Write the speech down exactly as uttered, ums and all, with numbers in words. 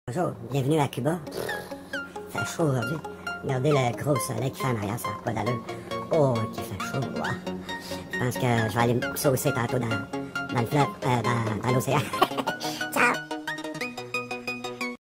Bonjour, bienvenue à Cuba. Il fait chaud aujourd'hui. Regardez le gros soleil qui fait en arrière, ça n'a pas d'allure. Oh, qui fait chaud, wow. Je pense que je vais aller me saucer tantôt dans, dans le fleuve, euh, dans, dans l'océan.